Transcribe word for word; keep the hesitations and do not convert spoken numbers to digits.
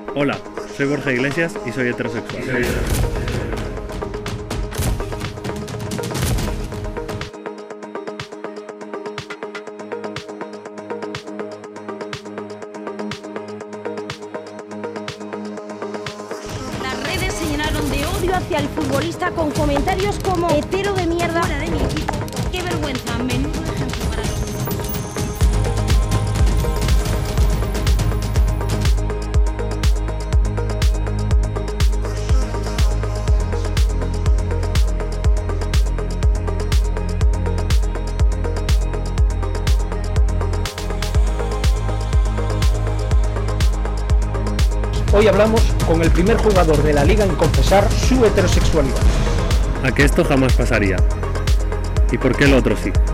Hola, soy Borja Iglesias y soy heterosexual. Soy heterosexual. Las redes se llenaron de odio hacia el futbolista con comentarios como hetero de mierda, fuera de mi equipo, qué vergüenza, menudo ejemplo para los demás. Hoy hablamos con el primer jugador de la liga en confesar su heterosexualidad. ¿A que esto jamás pasaría? ¿Y por qué el otro sí?